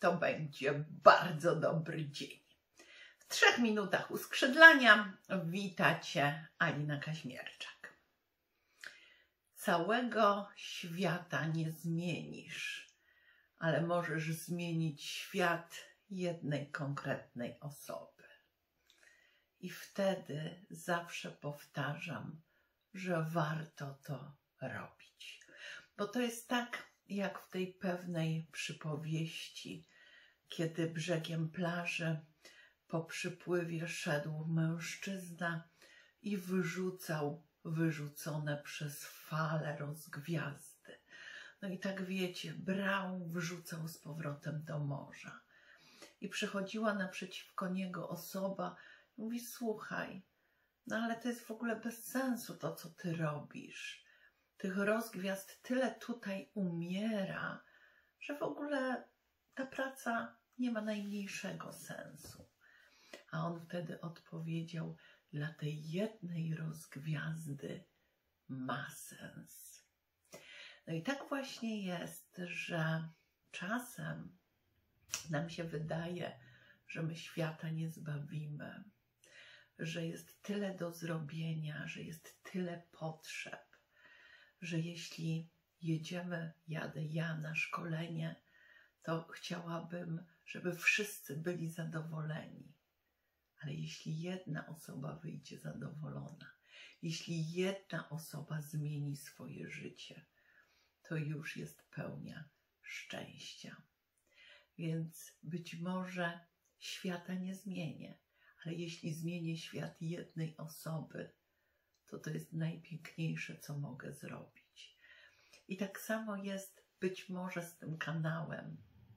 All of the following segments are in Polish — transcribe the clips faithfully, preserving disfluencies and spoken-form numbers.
to będzie bardzo dobry dzień. W trzech minutach uskrzydlania wita Cię Alina Kaźmierczak. Całego świata nie zmienisz, ale możesz zmienić świat jednej konkretnej osoby. I wtedy zawsze powtarzam, że warto to robić. Bo to jest tak, jak w tej pewnej przypowieści, kiedy brzegiem plaży po przypływie szedł mężczyzna i wyrzucał wyrzucone przez fale rozgwiazdy. No i tak wiecie, brał, wrzucał z powrotem do morza. I przychodziła naprzeciwko niego osoba i mówi: słuchaj, no ale to jest w ogóle bez sensu to, co ty robisz. Tych rozgwiazd tyle tutaj umiera, że w ogóle ta praca nie ma najmniejszego sensu. A on wtedy odpowiedział: dla tej jednej rozgwiazdy ma sens. No i tak właśnie jest, że czasem nam się wydaje, że my świata nie zbawimy, że jest tyle do zrobienia, że jest tyle potrzeb, że jeśli jedziemy, jadę ja na szkolenie, to chciałabym, żeby wszyscy byli zadowoleni. Ale jeśli jedna osoba wyjdzie zadowolona, jeśli jedna osoba zmieni swoje życie, to już jest pełnia szczęścia. Więc być może świata nie zmienię, ale jeśli zmienię świat jednej osoby, to to jest najpiękniejsze, co mogę zrobić. I tak samo jest być może z tym kanałem.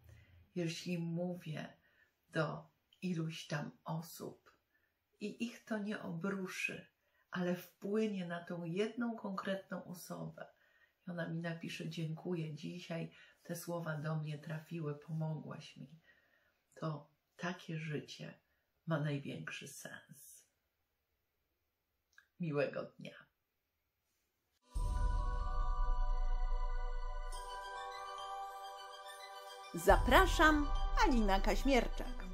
Jeśli mówię do iluś tam osób i ich to nie obruszy, ale wpłynie na tą jedną konkretną osobę i ona mi napisze: dziękuję, dzisiaj te słowa do mnie trafiły, pomogłaś mi, to takie życie ma największy sens. Miłego dnia. Zapraszam, Alina Kaźmierczak.